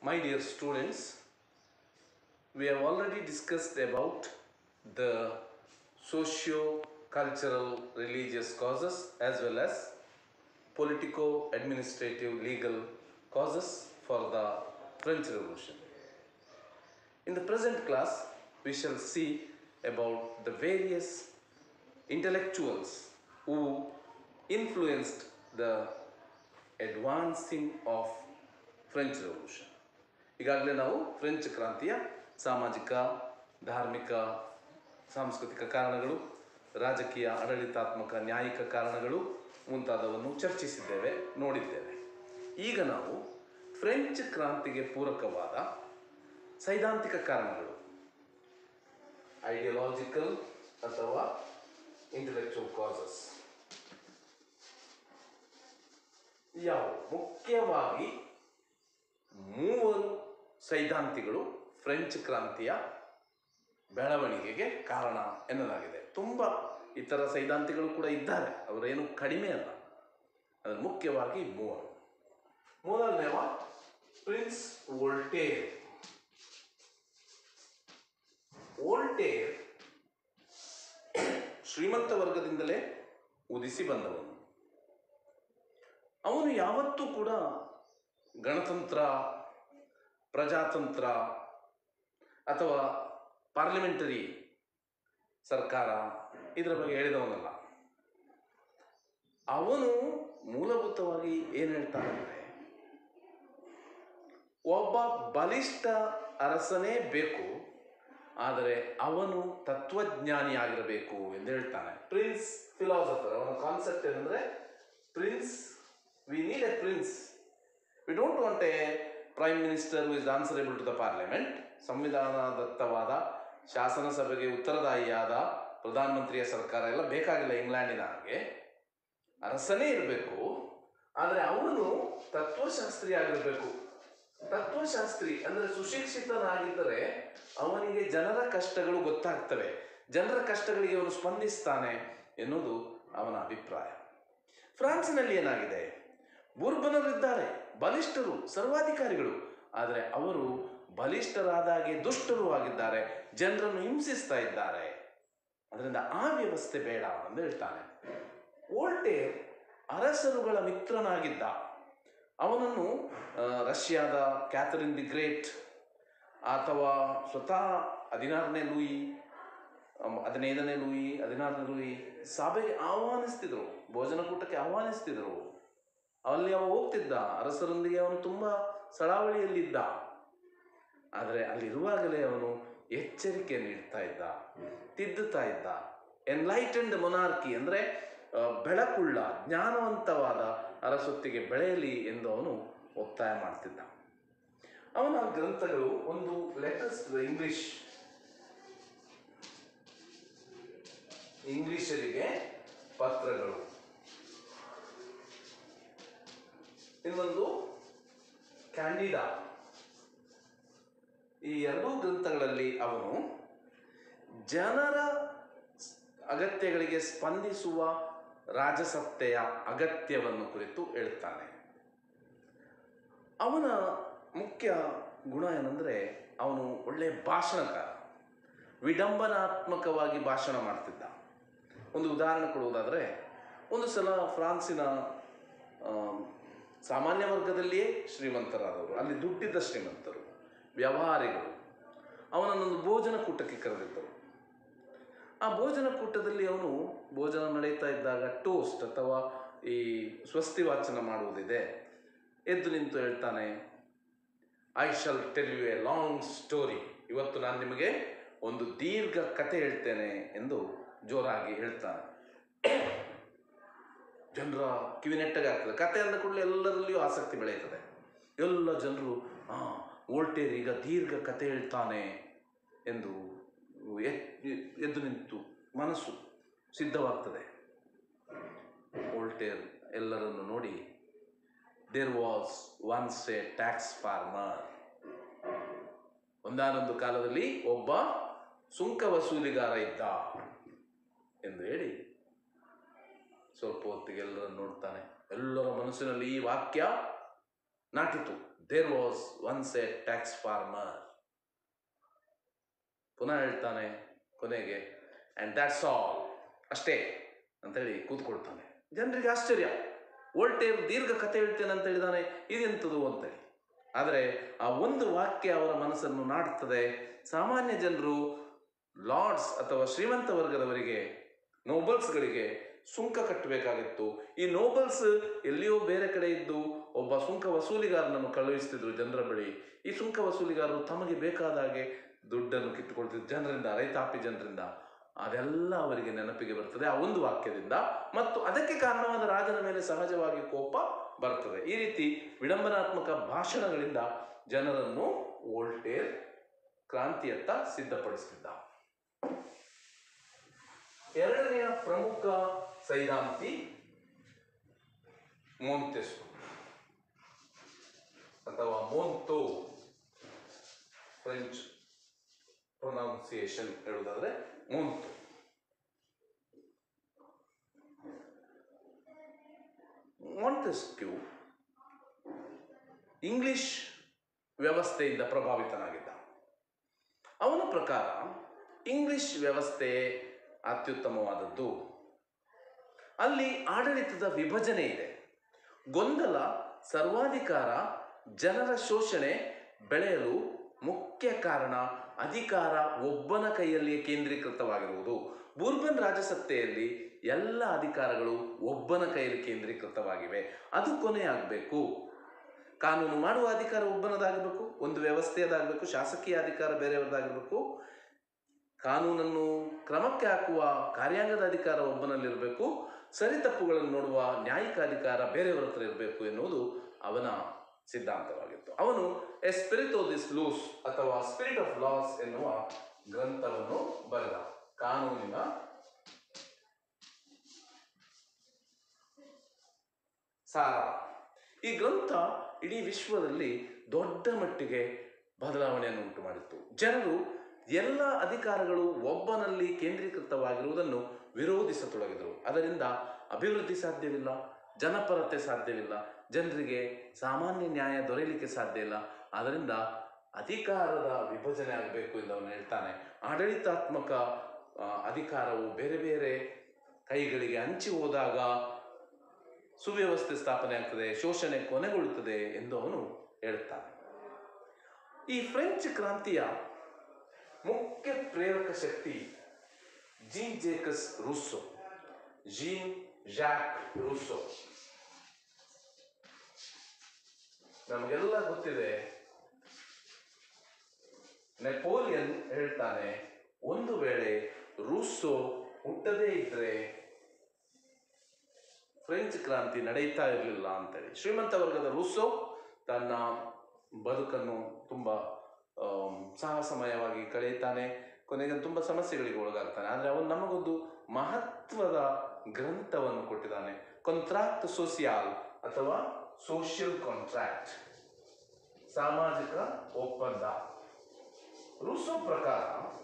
My dear students, we have already discussed about the socio-cultural religious causes as well as politico-administrative legal causes for the French Revolution. In the present class, we shall see about the various intellectuals who influenced the advancing of French revolution. ಈಗಾಗಲೇ ನಾವು French ಕ್ರಾಂತಿಯ ಸಾಮಾಜಿಕ, ಧಾರ್ಮಿಕ, ಸಾಂಸ್ಕೃತಿಕ ಕಾರಣಗಳು, ರಾಜಕೀಯ, ಆಡಳಿತಾತ್ಮಕ, ನ್ಯಾಯಿಕ ಕಾರಣಗಳು ಮುಂತಾದವನ್ನು ಚರ್ಚಿಸಿದ್ದೇವೆ, ನೋಡಿದ್ದೇವೆ. ಈಗ ನಾವು ಫ್ರೆಂಚ್ ಕ್ರಾಂತಿಗೆ ಪೂರಕವಾದ ಸೈದ್ಧಾಂತಿಕ ಕಾರಣಗಳು, ಐಡಿಯಾಲಜಿಕಲ್ ಅಥವಾ ಇಂಟೆಲೆಕ್ಚುವಲ್ ಕಾಸಸ್ ಯಾವುವು, ಮುಖ್ಯವಾಗಿ ಮೂವರು ಸೈದ್ಧಾಂತಿಗಳು ಫ್ರೆಂಚ್ ಕ್ರಾಂತಿಯ ಬೆಳವಣಿಗೆಗೆ ಕಾರಣ ಎನ್ನಲಾಗಿದೆ. ತುಂಬ ಇತರ ಸೈದ್ಧಾಂತಿಗಳು ಕೂಡ ಇದ್ದಾರೆ, ಅವರೇನು ಕಡಿಮೆ ಅಲ್ಲ. ಅದು ಮುಖ್ಯವಾಗಿ ಮೂವರು. ಮೊದಲನೇವ ಪ್ರಿನ್ಸ್ ವೋಲ್ಟೇರ್. ವೋಲ್ಟೇರ್ ಶ್ರೀಮಂತ ವರ್ಗದಿಂದಲೇ ಉದಿಸಿ ಬಂದವನು. ಅವನು ಯಾವತ್ತೂ ಕೂಡ ಗಣತಂತ್ರ, ಪ್ರಜಾತಂತ್ರ ಅಥವಾ ಪಾರ್ಲಿಮೆಂಟರಿ ಸರ್ಕಾರ ಇದರ ಬಗ್ಗೆ ಹೇಳಿದವನಲ್ಲ. ಅವನು ಮೂಲಭೂತವಾಗಿ ಏನು ಹೇಳ್ತಾನೆ ಅಂದರೆ, ಒಬ್ಬ ಬಲಿಷ್ಠ ಅರಸನೇ ಬೇಕು, ಆದರೆ ಅವನು ತತ್ವಜ್ಞಾನಿಯಾಗಿರಬೇಕು ಎಂದು ಹೇಳ್ತಾನೆ. Prince philosopher. ಅವನ ಕಾನ್ಸೆಪ್ಟ್ ಏನಂದರೆ, prince, we need a prince. We don't want a prime minister who is answerable to the parliament. ಸಂವಿಧಾನದತ್ತವಾದ, ಶಾಸನ ಸಭೆಗೆ ಉತ್ತರದಾಯಿಯಾದ ಪ್ರಧಾನಮಂತ್ರಿಯ ಸರ್ಕಾರ ಎಲ್ಲ ಬೇಕಾಗಿಲ್ಲ. ಇಂಗ್ಲೆಂಡಿನ ಹಾಗೆ ಅರಸನೇ ಇರಬೇಕು, ಆದರೆ ಅವನು ತತ್ವಶಾಸ್ತ್ರಿ ಆಗಿರಬೇಕು. ತತ್ವಶಾಸ್ತ್ರಿ ಅಂದರೆ ಸುಶಿಕ್ಷಿತನಾಗಿದ್ದರೆ ಅವನಿಗೆ ಜನರ ಕಷ್ಟಗಳು ಗೊತ್ತಾಗ್ತವೆ, ಜನರ ಕಷ್ಟಗಳಿಗೆ ಅವನು ಸ್ಪಂದಿಸ್ತಾನೆ ಎನ್ನುವುದು ಅವನ ಅಭಿಪ್ರಾಯ. ಫ್ರಾನ್ಸಿನಲ್ಲಿ ಏನಾಗಿದೆ, ಬೂರ್ಬನರಿದ್ದಾರೆ, ಬಲಿಷ್ಠರು, ಸರ್ವಾಧಿಕಾರಿಗಳು, ಆದರೆ ಅವರು ಬಲಿಷ್ಠರಾದಾಗೆ ದುಷ್ಟರು ಆಗಿದ್ದಾರೆ, ಜನರನ್ನು ಹಿಂಸಿಸ್ತಾ ಇದ್ದಾರೆ. ಅದರಿಂದ ಆ ವ್ಯವಸ್ಥೆ ಬೇಡ ಎಂದು ಹೇಳ್ತಾನೆ. ವೋಲ್ಟೇರ್ ಅರಸರುಗಳ ಮಿತ್ರನಾಗಿದ್ದ. ಅವನನ್ನು ರಷ್ಯಾದ ಕ್ಯಾಥರಿನ್ ದಿ ಗ್ರೇಟ್ ಅಥವಾ ಸ್ವತಃ 16ನೇ ಲೂಯಿ, 15ನೇ ಲೂಯಿ, 16ನೇ ಲೂಯಿ ಸಭೆಗೆ ಆಹ್ವಾನಿಸ್ತಿದ್ರು, ಭೋಜನಕೂಟಕ್ಕೆ ಆಹ್ವಾನಿಸ್ತಿದ್ರು. ಅಲ್ಲಿ ಅವ ಹೋಗ್ತಿದ್ದ, ಅರಸರೊಂದಿಗೆ ಅವನು ತುಂಬ ಸಳಾವಳಿಯಲ್ಲಿದ್ದ. ಆದರೆ ಅಲ್ಲಿರುವಾಗಲೇ ಅವನು ಎಚ್ಚರಿಕೆ ನೀಡ್ತಾ ಇದ್ದ, ತಿದ್ದುತ್ತಾ ಇದ್ದ. ಎನ್ಲೈಟೆಂಡ್ ಮೊನಾರ್ಕಿ ಅಂದರೆ ಬೆಳಕುಳ್ಳ, ಜ್ಞಾನವಂತವಾದ ಅರಸೊತ್ತಿಗೆ ಬೆಳೆಯಲಿ ಎಂದು ಅವನು ಒತ್ತಾಯ ಮಾಡ್ತಿದ್ದ. ಅವನ ಗ್ರಂಥಗಳು ಒಂದು ಲೆಟರ್ಸ್ ಟು ಇಂಗ್ಲಿಷರಿಗೆ ಪತ್ರಗಳು, ಇನ್ನೊಂದು ಕ್ಯಾಂಡಿಡಾ. ಈ ಎರಡೂ ಗ್ರಂಥಗಳಲ್ಲಿ ಅವನು ಜನರ ಅಗತ್ಯಗಳಿಗೆ ಸ್ಪಂದಿಸುವ ರಾಜಸತ್ತೆಯ ಅಗತ್ಯವನ್ನು ಕುರಿತು ಹೇಳ್ತಾನೆ. ಅವನ ಮುಖ್ಯ ಗುಣ ಏನಂದರೆ, ಅವನು ಒಳ್ಳೆಯ ಭಾಷಣಕಾರ, ವಿಡಂಬನಾತ್ಮಕವಾಗಿ ಭಾಷಣ ಮಾಡ್ತಿದ್ದ. ಒಂದು ಉದಾಹರಣೆ ಕೊಡುವುದಾದರೆ, ಒಂದು ಸಲ ಫ್ರಾನ್ಸಿನ ಸಾಮಾನ್ಯ ವರ್ಗದಲ್ಲಿಯೇ ಶ್ರೀಮಂತರಾದವರು, ಅಲ್ಲಿ ದುಡ್ಡಿದ್ದ ಶ್ರೀಮಂತರು, ವ್ಯವಹಾರಿಗಳು ಅವನನ್ನೊಂದು ಭೋಜನಕೂಟಕ್ಕೆ ಕರೆದಿದ್ದರು. ಆ ಭೋಜನಕೂಟದಲ್ಲಿ ಅವನು ಭೋಜನ ನಡೀತಾ ಇದ್ದಾಗ ಟೋಸ್ಟ್ ಅಥವಾ ಈ ಸ್ವಸ್ತಿ ವಾಚನ ಮಾಡುವುದಿದೆ. ಎದ್ದು ನಿಂತು ಹೇಳ್ತಾನೆ, I shall tell you a long story. ಇವತ್ತು ನಾನು ನಿಮಗೆ ಒಂದು ದೀರ್ಘ ಕತೆ ಹೇಳ್ತೇನೆ ಎಂದು ಜೋರಾಗಿ ಹೇಳ್ತಾನೆ. ಜನರ ಕಿವಿನೆಟ್ಟಗಾಗ್ತದೆ. ಕತೆ ಅಂದ ಕೂಡಲೇ ಎಲ್ಲರಲ್ಲಿಯೂ ಆಸಕ್ತಿ ಬೆಳೆಯುತ್ತದೆ. ಎಲ್ಲ ಜನರು ವೋಲ್ಟೇರ್ ಈಗ ದೀರ್ಘ ಕತೆ ಹೇಳ್ತಾನೆ ಎಂದು ಎದ್ದು ನಿಂತು ಮನಸ್ಸು ಸಿದ್ಧವಾಗ್ತದೆ. ವೋಲ್ಟೇರ್ ಎಲ್ಲರನ್ನು ನೋಡಿ, there was once a tax farmer. ಒಂದಾನೊಂದು ಕಾಲದಲ್ಲಿ ಒಬ್ಬ ಸುಂಕ ವಸೂಲಿಗಾರ ಇದ್ದ ಎಂದು ಹೇಳಿ ಸ್ವಲ್ಪ ಹೊತ್ತಿಗೆ ಎಲ್ಲರನ್ನು ನೋಡ್ತಾನೆ. ಎಲ್ಲರ ಮನಸ್ಸಿನಲ್ಲಿ ಈ ವಾಕ್ಯ ನಾಟಿತು. There was once a tax farmer. ಪುನಃ ಹೇಳ್ತಾನೆ ಕೊನೆಗೆ, ಆ್ಯಂಡ್ ದ್ಯಾಟ್ಸ್ ಆಲ್, ಅಷ್ಟೇ ಅಂತೇಳಿ ಕೂತ್ಕೊಳ್ತಾನೆ. ಜನರಿಗೆ ಆಶ್ಚರ್ಯ. ವೋಲ್ಟೇರ್ ದೀರ್ಘ ಕಥೆ ಹೇಳ್ತೇನೆ ಅಂತ ಹೇಳಿದಾನೆ, ಇದೆಂಥದ್ದು ಅಂತೇಳಿ. ಆದರೆ ಆ ಒಂದು ವಾಕ್ಯ ಅವರ ಮನಸ್ಸನ್ನು ನಾಡ್ತದೆ. ಸಾಮಾನ್ಯ ಜನರು, ಲಾರ್ಡ್ಸ್ ಅಥವಾ ಶ್ರೀಮಂತ ವರ್ಗದವರಿಗೆ, ನೋಬಲ್ಸ್ಗಳಿಗೆ ಸುಂಕ ಕಟ್ಟಬೇಕಾಗಿತ್ತು. ಈ ನೋಬಲ್ಸ್ ಎಲ್ಲಿಯೋ ಬೇರೆ ಕಡೆ ಇದ್ದು ಒಬ್ಬ ಸುಂಕ ವಸೂಲಿಗಾರನನ್ನು ಕಳುಹಿಸ್ತಿದ್ರು ಜನರ ಬಳಿ. ಈ ಸುಂಕ ವಸೂಲಿಗಾರರು ತಮಗೆ ಬೇಕಾದ ಹಾಗೆ ದುಡ್ಡನ್ನು ಕಿತ್ತುಕೊಳ್ತಿದ್ರು ಜನರಿಂದ, ರೈತಾಪಿ ಜನರಿಂದ. ಅದೆಲ್ಲ ಅವರಿಗೆ ನೆನಪಿಗೆ ಬರ್ತದೆ ಆ ಒಂದು ವಾಕ್ಯದಿಂದ, ಮತ್ತು ಅದಕ್ಕೆ ಕಾರಣವಾದ ರಾಜನ ಮೇಲೆ ಸಹಜವಾಗಿ ಕೋಪ ಬರ್ತದೆ. ಈ ರೀತಿ ವಿಡಂಬನಾತ್ಮಕ ಭಾಷಣಗಳಿಂದ ಜನರನ್ನು ವೋಲ್ಟೇರ್ ಕ್ರಾಂತಿಯತ್ತ ಸಿದ್ಧಪಡಿಸುತ್ತಿದ್ದ. ಎರಡನೆಯ ಪ್ರಮುಖ ಸೈದ್ಧಾಂತಿ ಮೊಂತೆಸ್ಕ್ಯೂ ಅಥವಾ ಮೊಂತೋ, ಫ್ರೆಂಚ್ ಪ್ರೊನೌನ್ಸಿಯೇಷನ್ ಹೇಳುವುದಾದ್ರೆ ಮೊಂತೋ. ಮೊಂತೆಸ್ಕ್ಯೂ ಇಂಗ್ಲಿಷ್ ವ್ಯವಸ್ಥೆಯಿಂದ ಪ್ರಭಾವಿತನಾಗಿದ್ದ. ಅವನ ಪ್ರಕಾರ ಇಂಗ್ಲಿಷ್ ವ್ಯವಸ್ಥೆ ಅತ್ಯುತ್ತಮವಾದದ್ದು. ಅಲ್ಲಿ ಆಡಳಿತದ ವಿಭಜನೆ ಇದೆ. ಗೊಂದಲ, ಸರ್ವಾಧಿಕಾರ, ಜನರ ಶೋಷಣೆ ಬೆಳೆಯಲು ಮುಖ್ಯ ಕಾರಣ ಅಧಿಕಾರ ಒಬ್ಬನ ಕೈಯಲ್ಲಿಯೇ ಕೇಂದ್ರೀಕೃತವಾಗಿರುವುದು. ಬೂರ್ಬನ್ ರಾಜಸತ್ತೆಯಲ್ಲಿ ಎಲ್ಲ ಅಧಿಕಾರಗಳು ಒಬ್ಬನ ಕೈಯಲ್ಲಿ ಕೇಂದ್ರೀಕೃತವಾಗಿವೆ. ಅದು ಕೊನೆಯಾಗಬೇಕು. ಕಾನೂನು ಮಾಡುವ ಅಧಿಕಾರ ಒಬ್ಬನದಾಗಬೇಕು, ಒಂದು ವ್ಯವಸ್ಥೆಯದಾಗಬೇಕು. ಶಾಸಕೀಯ ಅಧಿಕಾರ ಬೇರೆಯವರದಾಗಿರಬೇಕು. ಕಾನೂನನ್ನು ಕ್ರಮಕ್ಕೆ ಹಾಕುವ ಕಾರ್ಯಾಂಗದ ಅಧಿಕಾರ ಒಬ್ಬನಲ್ಲಿರಬೇಕು. ಸರಿ ತಪ್ಪುಗಳನ್ನು ನೋಡುವ ನ್ಯಾಯಿಕ ಅಧಿಕಾರ ಬೇರೆಯವರ ಹತ್ರ ಇರಬೇಕು ಎನ್ನುವುದು ಅವನ ಸಿದ್ಧಾಂತವಾಗಿತ್ತು. ಅವನು a spirit of this laws ಅಥವಾ ಸ್ಪಿರಿಟ್ ಆಫ್ ಲಾಸ್ ಎನ್ನುವ ಗ್ರಂಥವನ್ನು ಬರೆದ. ಕಾನೂನಿನ ಸಾರ. ಈ ಗ್ರಂಥ ಇಡೀ ವಿಶ್ವದಲ್ಲಿ ದೊಡ್ಡ ಮಟ್ಟಿಗೆ ಬದಲಾವಣೆಯನ್ನು ಉಂಟು ಮಾಡಿತ್ತು. ಜನರು ಎಲ್ಲ ಅಧಿಕಾರಗಳು ಒಬ್ಬನಲ್ಲಿ ಕೇಂದ್ರೀಕೃತವಾಗಿರುವುದನ್ನು ವಿರೋಧಿಸತೊಡಗಿದರು. ಅದರಿಂದ ಅಭಿವೃದ್ಧಿ ಸಾಧ್ಯವಿಲ್ಲ, ಜನಪರತೆ ಸಾಧ್ಯವಿಲ್ಲ, ಜನರಿಗೆ ಸಾಮಾನ್ಯ ನ್ಯಾಯ ದೊರೆಯಲಿಕ್ಕೆ ಸಾಧ್ಯ ಇಲ್ಲ. ಆದ್ದರಿಂದ ಅಧಿಕಾರದ ವಿಭಜನೆ ಆಗಬೇಕು ಎಂದು ಅವನು ಹೇಳ್ತಾನೆ. ಆಡಳಿತಾತ್ಮಕ ಅಧಿಕಾರವು ಬೇರೆ ಬೇರೆ ಕೈಗಳಿಗೆ ಹಂಚಿ ಹೋದಾಗ ಸುವ್ಯವಸ್ಥೆ ಸ್ಥಾಪನೆ ಆಗ್ತದೆ, ಶೋಷಣೆ ಕೊನೆಗೊಳ್ಳುತ್ತದೆ ಎಂದು ಅವನು ಹೇಳ್ತಾನೆ. ಈ ಫ್ರೆಂಚ್ ಕ್ರಾಂತಿಯ ಮುಖ್ಯ ಪ್ರೇರಕ ಶಕ್ತಿ Jean Jacques Rousseau, Jean Jacques Rousseau. ನಮಗೆಲ್ಲ ಗೊತ್ತಿದೆ, ನೆಪೋಲಿಯನ್ ಹೇಳ್ತಾನೆ, ಒಂದು ವೇಳೆ ರೂಸೋ ಹುಟ್ಟದೇ ಇದ್ರೆ ಫ್ರೆಂಚ್ ಕ್ರಾಂತಿ ನಡೀತಾ ಇರಲಿಲ್ಲ ಅಂತೇಳಿ. ಶ್ರೀಮಂತ ವರ್ಗದ ರೂಸೋ ತನ್ನ ಬದುಕನ್ನು ತುಂಬ ಸಾಹಸಮಯವಾಗಿ ಕಳೆಯುತ್ತಾನೆ. ಕೊನೆಗೆ ತುಂಬ ಸಮಸ್ಯೆಗಳಿಗೆ ಒಳಗಾಗ್ತಾನೆ. ಆದರೆ ಅವನು ನಮಗೊಂದು ಮಹತ್ವದ ಗ್ರಂಥವನ್ನು ಕೊಟ್ಟಿದ್ದಾನೆ, ಕಾಂಟ್ರಾಕ್ಟ್ ಸೋಸಿಯಾಲ್ ಅಥವಾ ಸೋಷಿಯಲ್ ಕಾಂಟ್ರಾಕ್ಟ್, ಸಾಮಾಜಿಕ ಒಪ್ಪಂದ. ರೂಸೋ ಪ್ರಕಾರ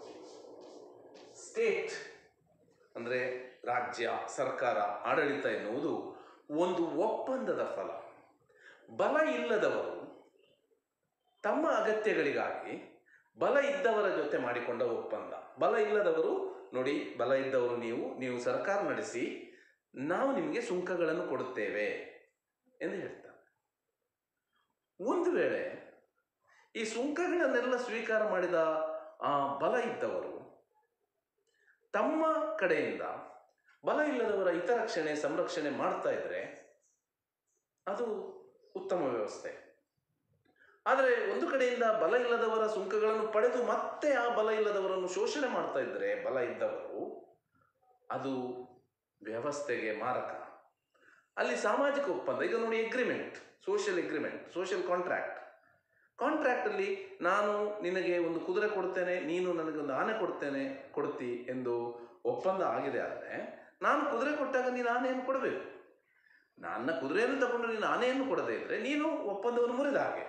ಸ್ಟೇಟ್ ಅಂದರೆ ರಾಜ್ಯ, ಸರ್ಕಾರ, ಆಡಳಿತ ಎನ್ನುವುದು ಒಂದು ಒಪ್ಪಂದದ ಫಲ. ಬಲ ಇಲ್ಲದವರು ತಮ್ಮ ಅಗತ್ಯಗಳಿಗಾಗಿ ಬಲ ಇದ್ದವರ ಜೊತೆ ಮಾಡಿಕೊಂಡ ಒಪ್ಪಂದ. ಬಲ ಇಲ್ಲದವರು, ನೋಡಿ, ಬಲ ಇದ್ದವರು ನೀವು ಸರ್ಕಾರ ನಡೆಸಿ, ನಾವು ನಿಮಗೆ ಸುಂಕಗಳನ್ನು ಕೊಡುತ್ತೇವೆ ಎಂದು ಹೇಳ್ತಾರೆ. ಒಂದು ವೇಳೆ ಈ ಸುಂಕಗಳನ್ನೆಲ್ಲ ಸ್ವೀಕಾರ ಮಾಡಿದ ಆ ಬಲ ಇದ್ದವರು ತಮ್ಮ ಕಡೆಯಿಂದ ಬಲ ಇಲ್ಲದವರ ಹಿತರಕ್ಷಣೆ, ಸಂರಕ್ಷಣೆ ಮಾಡ್ತಾ ಇದ್ರೆ ಅದು ಉತ್ತಮ ವ್ಯವಸ್ಥೆ. ಆದರೆ ಒಂದು ಕಡೆಯಿಂದ ಬಲ ಇಲ್ಲದವರ ಸುಂಕಗಳನ್ನು ಪಡೆದು ಮತ್ತೆ ಆ ಬಲ ಇಲ್ಲದವರನ್ನು ಶೋಷಣೆ ಮಾಡ್ತಾ ಇದ್ರೆ ಬಲ ಇದ್ದವರು, ಅದು ವ್ಯವಸ್ಥೆಗೆ ಮಾರಕ. ಅಲ್ಲಿ ಸಾಮಾಜಿಕ ಒಪ್ಪಂದ, ಈಗ ನೋಡಿ, agreement, social agreement, social contract. ಕಾಂಟ್ರಾಕ್ಟಲ್ಲಿ ನಾನು ನಿನಗೆ ಒಂದು ಕುದುರೆ ಕೊಡ್ತೇನೆ, ನೀನು ನನಗೆ ಒಂದು ಆನೆ ಕೊಡ್ತಿ ಎಂದು ಒಪ್ಪಂದ ಆಗಿದೆ. ಆದರೆ ನಾನು ಕುದುರೆ ಕೊಟ್ಟಾಗ ನೀನು ಆನೆಯನ್ನು ಕೊಡಬೇಕು. ನನ್ನ ಕುದುರೆಯನ್ನು ತಗೊಂಡು ನೀನು ಆನೆಯನ್ನು ಕೊಡದೇ ಇದ್ರೆ ನೀನು ಒಪ್ಪಂದವನ್ನು ಮುರಿದ ಹಾಗೆ.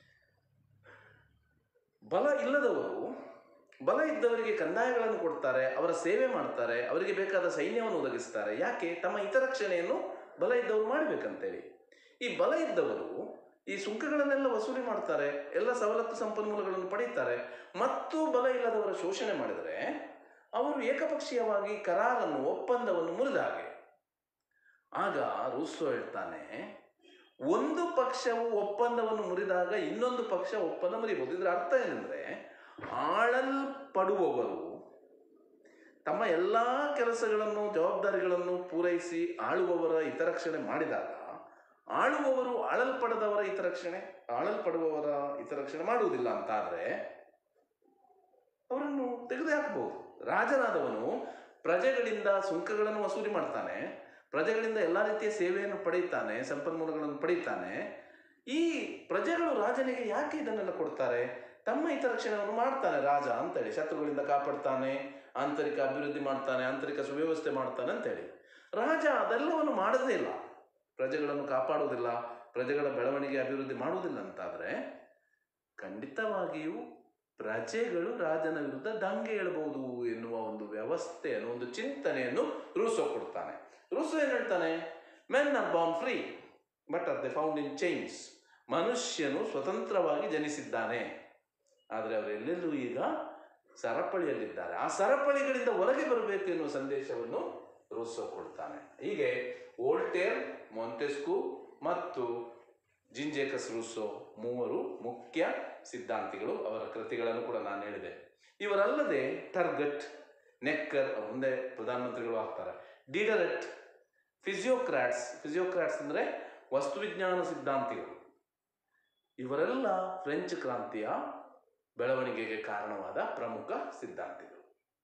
ಬಲ ಇಲ್ಲದವರು ಬಲ ಇದ್ದವರಿಗೆ ಕಂದಾಯಗಳನ್ನು ಕೊಡ್ತಾರೆ, ಅವರ ಸೇವೆ ಮಾಡ್ತಾರೆ, ಅವರಿಗೆ ಬೇಕಾದ ಸೈನ್ಯವನ್ನು ಒದಗಿಸ್ತಾರೆ. ಯಾಕೆ? ತಮ್ಮ ಹಿತರಕ್ಷಣೆಯನ್ನು ಬಲ ಇದ್ದವರು ಮಾಡಬೇಕಂತೇಳಿ. ಈ ಬಲ ಇದ್ದವರು ಈ ಸುಂಕಗಳನ್ನೆಲ್ಲ ವಸೂಲಿ ಮಾಡ್ತಾರೆ, ಎಲ್ಲ ಸವಲತ್ತು ಸಂಪನ್ಮೂಲಗಳನ್ನು ಪಡೀತಾರೆ ಮತ್ತು ಬಲ ಇಲ್ಲದವರ ಶೋಷಣೆ ಮಾಡಿದರೆ ಅವರು ಏಕಪಕ್ಷೀಯವಾಗಿ ಕರಾರನ್ನು, ಒಪ್ಪಂದವನ್ನು ಮುರಿದ ಹಾಗೆ. ಆಗ ರೂಸೋ ಹೇಳ್ತಾನೆ, ಒಂದು ಪಕ್ಷವು ಒಪ್ಪಂದವನ್ನು ಮುರಿದಾಗ ಇನ್ನೊಂದು ಪಕ್ಷ ಒಪ್ಪಂದ ಮುರಿಬಹುದು. ಇದರ ಅರ್ಥ ಏನಂದ್ರೆ, ಆಳಲ್ಪಡುವವರು ತಮ್ಮ ಎಲ್ಲ ಕೆಲಸಗಳನ್ನು, ಜವಾಬ್ದಾರಿಗಳನ್ನು ಪೂರೈಸಿ ಆಳುವವರ ಹಿತರಕ್ಷಣೆ ಮಾಡಿದಾಗ ಆಳುವವರು ಆಳಲ್ಪಡುವವರ ಹಿತರಕ್ಷಣೆ ಮಾಡುವುದಿಲ್ಲ ಅಂತಾದ್ರೆ ಅವರನ್ನು ತೆಗೆದುಹಾಕಬಹುದು. ರಾಜನಾದವನು ಪ್ರಜೆಗಳಿಂದ ಸುಂಕಗಳನ್ನು ವಸೂಲಿ ಮಾಡ್ತಾನೆ, ಪ್ರಜೆಗಳಿಂದ ಎಲ್ಲ ರೀತಿಯ ಸೇವೆಯನ್ನು ಪಡೆಯುತ್ತಾನೆ, ಸಂಪನ್ಮೂಲಗಳನ್ನು ಪಡೆಯುತ್ತಾನೆ. ಈ ಪ್ರಜೆಗಳು ರಾಜನಿಗೆ ಯಾಕೆ ಇದನ್ನೆಲ್ಲ ಕೊಡ್ತಾರೆ? ತಮ್ಮ ಹಿತರಕ್ಷಣೆಯನ್ನು ಮಾಡ್ತಾನೆ ರಾಜ ಅಂತೇಳಿ, ಶತ್ರುಗಳಿಂದ ಕಾಪಾಡ್ತಾನೆ, ಆಂತರಿಕ ಅಭಿವೃದ್ಧಿ ಮಾಡ್ತಾನೆ, ಆಂತರಿಕ ಸುವ್ಯವಸ್ಥೆ ಮಾಡ್ತಾನೆ ಅಂತೇಳಿ. ರಾಜ ಅದೆಲ್ಲವನ್ನು ಮಾಡೋದೇ ಇಲ್ಲ, ಪ್ರಜೆಗಳನ್ನು ಕಾಪಾಡುವುದಿಲ್ಲ, ಪ್ರಜೆಗಳ ಬೆಳವಣಿಗೆ ಅಭಿವೃದ್ಧಿ ಮಾಡುವುದಿಲ್ಲ ಅಂತಾದರೆ ಖಂಡಿತವಾಗಿಯೂ ಪ್ರಜೆಗಳು ರಾಜನ ವಿರುದ್ಧ ದಂಗೆ ಏಳಬಹುದು ಎನ್ನುವ ಒಂದು ವ್ಯವಸ್ಥೆಯನ್ನು, ಒಂದು ಚಿಂತನೆಯನ್ನು ರೂಸೋ ಕೊಡ್ತಾನೆ. ರೂಸೋ ಏನು ಹೇಳ್ತಾನೆ? Men are born free but are they found in chains. ಮನುಷ್ಯನು ಸ್ವತಂತ್ರವಾಗಿ ಜನಿಸಿದ್ದಾನೆ, ಆದರೆ ಅವರೆಲ್ಲೆಲ್ಲೂ ಈಗ ಸರಪಳಿಯಲ್ಲಿದ್ದಾರೆ. ಆ ಸರಪಳಿಗಳಿಂದ ಹೊರಗೆ ಬರಬೇಕು ಎನ್ನುವ ಸಂದೇಶವನ್ನು ರೂಸೋ ಕೊಡ್ತಾನೆ. ಹೀಗೆ ವೋಲ್ಟೇರ್, ಮೊಂಟೆಸ್ಕ್ಯೂ ಮತ್ತು ಜೀನ್ ಜೇಕಸ್ ರೂಸೋ ಮೂವರು ಮುಖ್ಯ ಸಿದ್ಧಾಂತಿಗಳು. ಅವರ ಕೃತಿಗಳನ್ನು ಕೂಡ ನಾನು ಹೇಳಿದೆ. ಇವರಲ್ಲದೆ ಟರ್ಗಟ್, ನೆಕ್ಕರ್ ಮುಂದೆ ಪ್ರಧಾನಮಂತ್ರಿಗಳು ಆಗ್ತಾರೆ, ಡಿಡರಟ್, ಫಿಸಿಯೋಕ್ರಾಟ್ಸ್ ಅಂದರೆ ವಸ್ತುವಿಜ್ಞಾನ ಸಿದ್ಧಾಂತಿಗಳು. ಇವರೆಲ್ಲ ಫ್ರೆಂಚ್ ಕ್ರಾಂತಿಯ ಬೆಳವಣಿಗೆಗೆ ಕಾರಣವಾದ ಪ್ರಮುಖ ಸಿದ್ಧಾಂತಿಗಳು.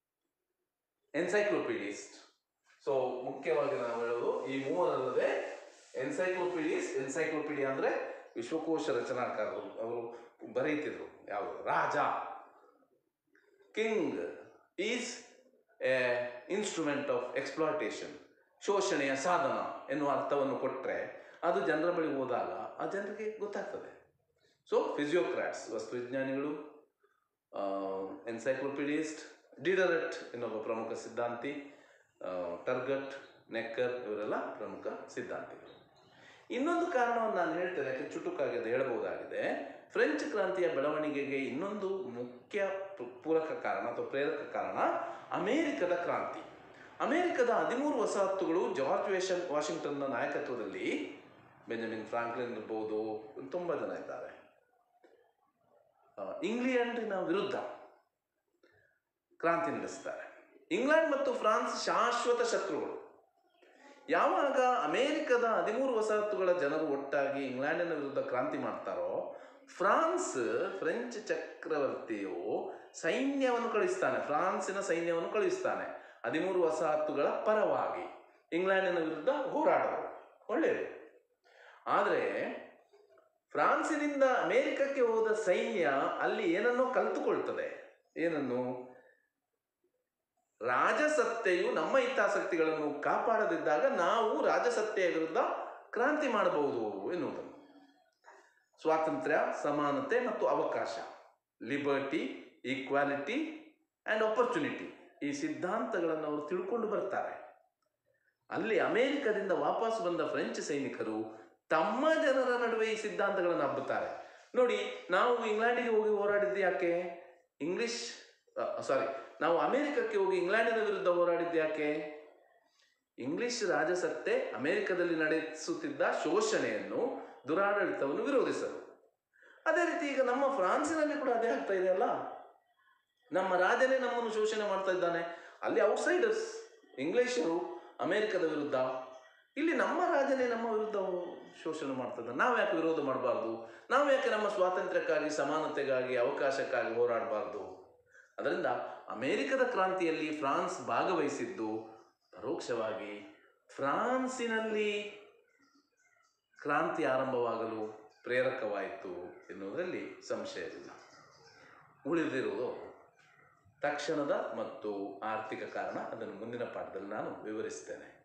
ಎನ್ಸೈಕ್ಲೋಪೀಡಿಸ್ಟ್. ಸೊ ಮುಖ್ಯವಾಗಿ ನಾವು ಹೇಳೋದು ಈ ಮೂವರಲ್ಲದೆ ಎನ್ಸೈಕ್ಲೋಪೀಡಿಯಾ ಅಂದರೆ ವಿಶ್ವಕೋಶ ರಚನಾಕಾರರು. ಅವರು ಬರೀತಿದ್ರು ಯಾವುದು? ರಾಜ, king is a instrument of exploitation, ಶೋಷಣೆಯ ಸಾಧನ ಎನ್ನುವ ಅರ್ಥವನ್ನು ಕೊಟ್ಟರೆ ಅದು ಜನರ ಬಳಿ ಹೋದಾಗ ಆ ಜನರಿಗೆ ಗೊತ್ತಾಗ್ತದೆ. ಸೊ ಫಿಸಿಯೋಕ್ರಾಟ್ಸ್ ವಸ್ತುವಿಜ್ಞಾನಿಗಳು, ಎನ್ಸೈಕ್ಲೋಪೀಡಿಸ್ಟ್, ಡಿಡರಟ್ ಇನ್ನೊಬ್ಬ ಪ್ರಮುಖ ಸಿದ್ಧಾಂತಿ, ಟರ್ಗಟ್, ನೆಕ್ಕರ್ ಇವರೆಲ್ಲ ಪ್ರಮುಖ ಸಿದ್ಧಾಂತಿಗಳು. ಇನ್ನೊಂದು ಕಾರಣವನ್ನು ನಾನು ಹೇಳ್ತೇನೆ, ಯಾಕೆ ಚುಟುಕಾಗಿ ಅದು ಹೇಳಬಹುದಾಗಿದೆ. ಫ್ರೆಂಚ್ ಕ್ರಾಂತಿಯ ಬೆಳವಣಿಗೆಗೆ ಇನ್ನೊಂದು ಮುಖ್ಯ ಪೂರಕ ಕಾರಣ ಅಥವಾ ಪ್ರೇರಕ ಕಾರಣ ಅಮೇರಿಕದ ಕ್ರಾಂತಿ. ಅಮೇರಿಕದ 13 ವಸಾಹತುಗಳು ಜಾರ್ಜ್ ವಾಷಿಂಗ್ಟನ್ನ ನಾಯಕತ್ವದಲ್ಲಿ, ಬೆಂಜಮಿನ್ ಫ್ರಾಂಕ್ಲಿನ್ ಇರ್ಬೋದು, ತುಂಬ ಜನ ಇದ್ದಾರೆ, ಇಂಗ್ಲೆಂಡಿನ ವಿರುದ್ಧ ಕ್ರಾಂತಿ ನಡೆಸ್ತಾರೆ. ಇಂಗ್ಲೆಂಡ್ ಮತ್ತು ಫ್ರಾನ್ಸ್ ಶಾಶ್ವತ ಶತ್ರುಗಳು. ಯಾವಾಗ ಅಮೇರಿಕದ 13 ವಸಾಹತುಗಳ ಜನರು ಒಟ್ಟಾಗಿ ಇಂಗ್ಲೆಂಡಿನ ವಿರುದ್ಧ ಕ್ರಾಂತಿ ಮಾಡ್ತಾರೋ, ಫ್ರೆಂಚ್ ಚಕ್ರವರ್ತಿಯು ಸೈನ್ಯವನ್ನು ಕಳಿಸ್ತಾನೆ, ಫ್ರಾನ್ಸಿನ ಸೈನ್ಯವನ್ನು ಕಳಿಸ್ತಾನೆ 13 ವಸಾಹತುಗಳ ಪರವಾಗಿ ಇಂಗ್ಲೆಂಡಿನ ವಿರುದ್ಧ ಹೋರಾಡೋರು. ಒಳ್ಳೆಯದು. ಆದರೆ ಫ್ರಾನ್ಸಿನಿಂದ ಅಮೇರಿಕಕ್ಕೆ ಹೋದ ಸೈನ್ಯ ಅಲ್ಲಿ ಏನನ್ನೋ ಕಲಿತುಕೊಳ್ತದೆ. ಏನನ್ನು? ರಾಜಸತ್ತೆಯು ನಮ್ಮ ಹಿತಾಸಕ್ತಿಗಳನ್ನು ಕಾಪಾಡದಿದ್ದಾಗ ನಾವು ರಾಜಸತ್ತೆಯ ವಿರುದ್ಧ ಕ್ರಾಂತಿ ಮಾಡಬಹುದು ಎನ್ನುವುದನ್ನು. ಸ್ವಾತಂತ್ರ್ಯ, ಸಮಾನತೆ ಮತ್ತು ಅವಕಾಶ, ಲಿಬರ್ಟಿ, ಈಕ್ವಾಲಿಟಿ ಆ್ಯಂಡ್ ಆಪರ್ಚುನಿಟಿ, ಈ ಸಿದ್ಧಾಂತಗಳನ್ನು ಅವರು ತಿಳ್ಕೊಂಡು ಬರ್ತಾರೆ. ಅಲ್ಲಿ ಅಮೇರಿಕದಿಂದ ವಾಪಸ್ ಬಂದ ಫ್ರೆಂಚ್ ಸೈನಿಕರು ತಮ್ಮ ಜನರ ನಡುವೆ ಈ ಸಿದ್ಧಾಂತಗಳನ್ನು ಹಬ್ಬುತ್ತಾರೆ. ನೋಡಿ, ನಾವು ಇಂಗ್ಲೆಂಡಿಗೆ ಹೋಗಿ ಹೋರಾಡಿದ್ದು ಯಾಕೆ? ನಾವು ಅಮೇರಿಕಕ್ಕೆ ಹೋಗಿ ಇಂಗ್ಲೆಂಡಿನ ವಿರುದ್ಧ ಹೋರಾಡಿದ್ದು ಯಾಕೆ? ಇಂಗ್ಲಿಷ್ ರಾಜಸತ್ತೆ ಅಮೇರಿಕದಲ್ಲಿ ನಡೆಸುತ್ತಿದ್ದ ಶೋಷಣೆಯನ್ನು, ದುರಾಡಳಿತವನ್ನು ವಿರೋಧಿಸಲು. ಅದೇ ರೀತಿ ಈಗ ನಮ್ಮ ಫ್ರಾನ್ಸಿನಲ್ಲಿ ಕೂಡ ಅದೇ ಆಗ್ತಾ ಇದೆಯಲ್ಲ. ನಮ್ಮ ರಾಜನೇ ನಮ್ಮನ್ನು ಶೋಷಣೆ ಮಾಡ್ತಾ ಇದ್ದಾನೆ. ಅಲ್ಲಿ ಔಟ್ಸೈಡರ್ಸ್ ಇಂಗ್ಲಿಷರು ಅಮೇರಿಕದ ವಿರುದ್ಧ, ಇಲ್ಲಿ ನಮ್ಮ ರಾಜನೇ ನಮ್ಮ ವಿರುದ್ಧ ಶೋಷಣೆ ಮಾಡ್ತಾ ಇದ್ದಾನೆ. ನಾವು ಯಾಕೆ ವಿರೋಧ ಮಾಡಬಾರ್ದು? ನಾವು ಯಾಕೆ ನಮ್ಮ ಸ್ವಾತಂತ್ರ್ಯಕ್ಕಾಗಿ, ಸಮಾನತೆಗಾಗಿ, ಅವಕಾಶಕ್ಕಾಗಿ ಹೋರಾಡಬಾರ್ದು? ಅದರಿಂದ ಅಮೇರಿಕದ ಕ್ರಾಂತಿಯಲ್ಲಿ ಫ್ರಾನ್ಸ್ ಭಾಗವಹಿಸಿದ್ದು ಪರೋಕ್ಷವಾಗಿ ಫ್ರಾನ್ಸಿನಲ್ಲಿ ಕ್ರಾಂತಿ ಆರಂಭವಾಗಲು ಪ್ರೇರಕವಾಯಿತು ಎನ್ನುವುದರಲ್ಲಿ ಸಂಶಯವಿಲ್ಲ. ಉಳಿದಿರುವುದು ತಕ್ಷಣದ ಮತ್ತು ಆರ್ಥಿಕ ಕಾರಣ. ಅದನ್ನು ಮುಂದಿನ ಪಾಠದಲ್ಲಿ ನಾನು ವಿವರಿಸ್ತೇನೆ.